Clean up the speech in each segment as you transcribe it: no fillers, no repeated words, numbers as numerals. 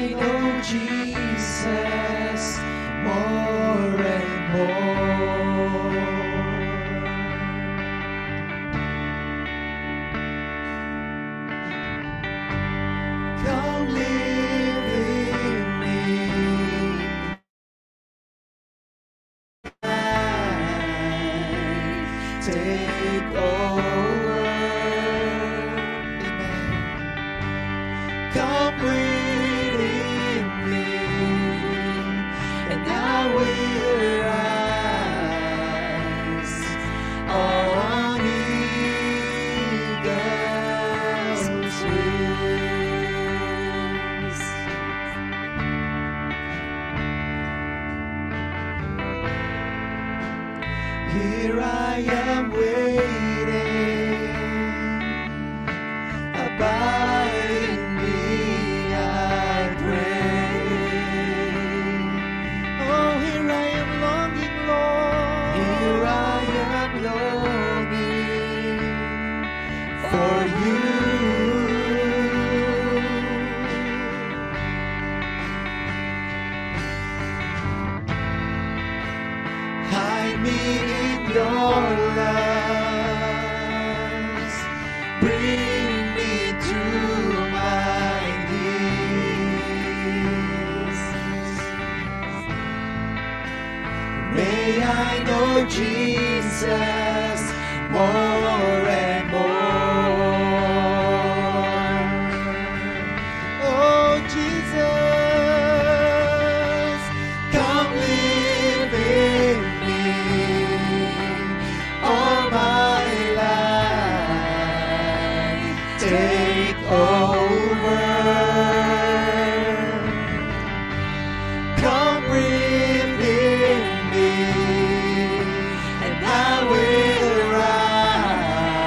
and I will rise.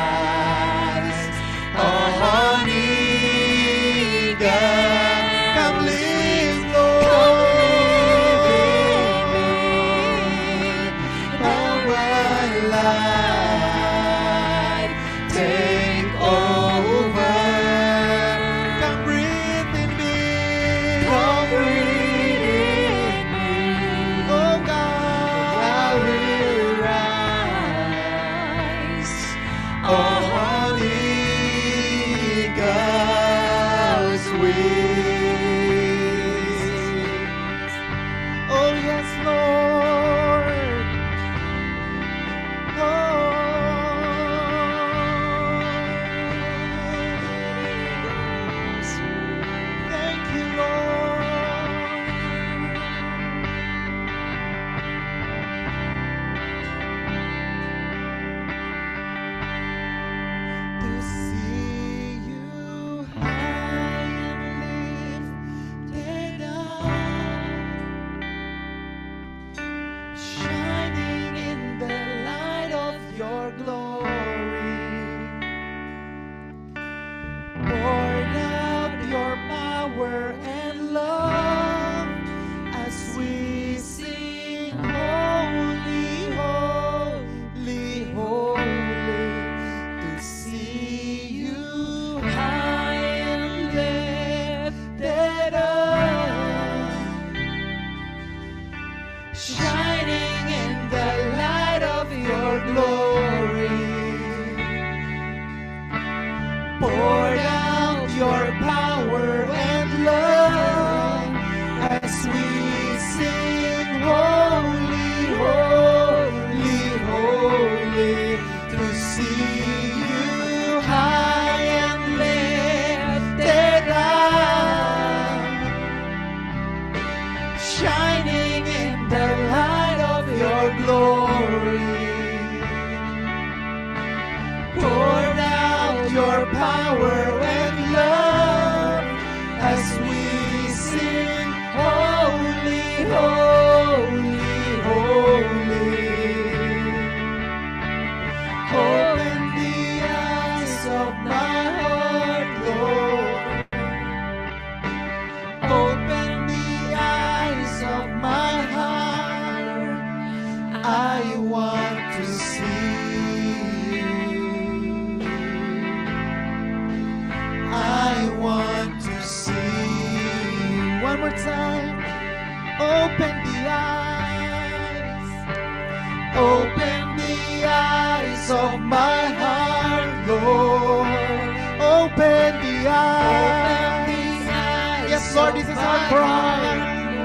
One more time. Open the eyes. Open the eyes of my heart, Lord. Open the eyes. Yes, Lord, this is our cry.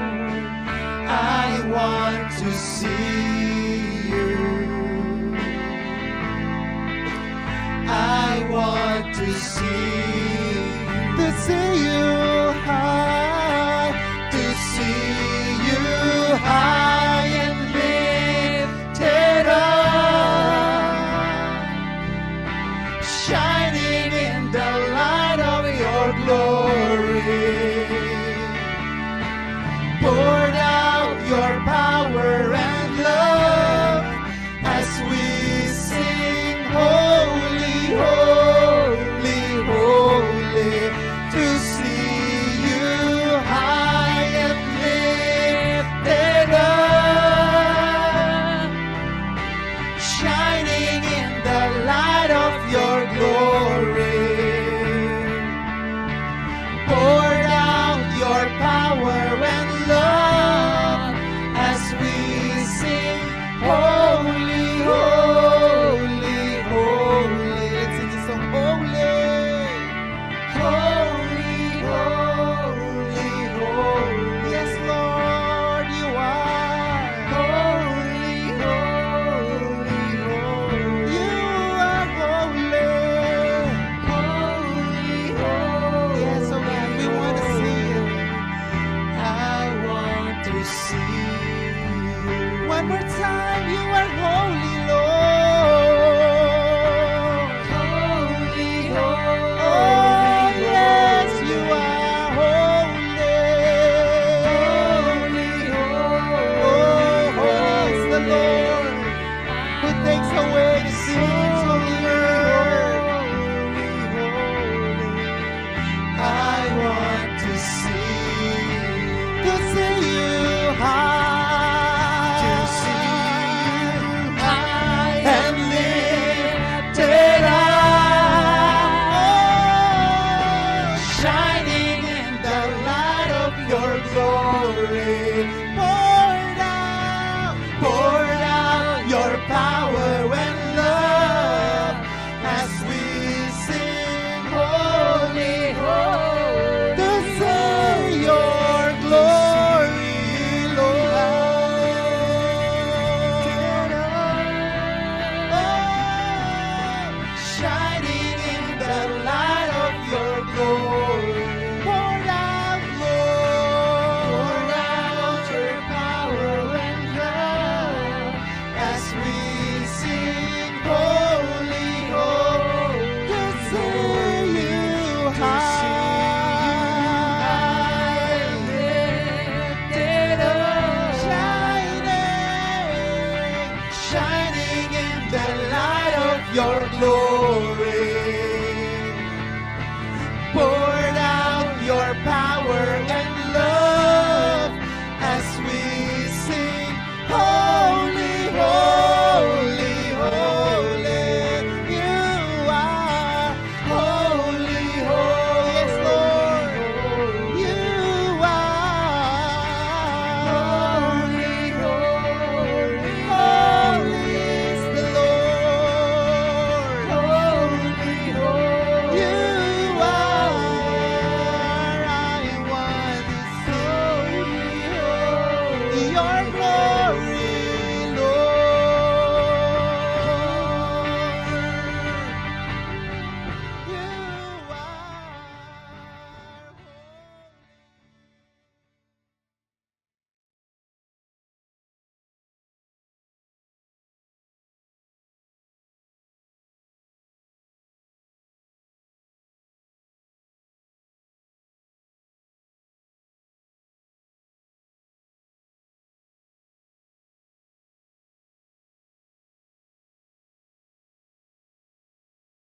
I want to see you. I want to see you high, to see you high and lifted up, shining in the light of your glory. Poured out your power and love as we sing, holy, holy, holy, to see you high and lifted up, shining in the light of your glory. Poured out your power and love as we sing, holy, holy, holy. Let's sing this song, holy, holy, holy, holy. Yes, Lord, you are holy, holy, holy. You are holy, holy, holy. Yes, oh God, we want to see you. I want to see you. One more time, you are holy, Lord. Holy, holy. Oh, yes, you are holy. Holy, holy. Oh, it's the Lord who takes away the sins of the earth. I want to see you high, to see you high and lifted up, shining in the light of your glory. Poured out your power and love as we sing, holy, holy, to see your glory, Lord. Shining in the light of your glory. Pour out, Lord. Pour out your power and love as we sing, holy, holy, to see you high, lifted up, shining in the light of your glory.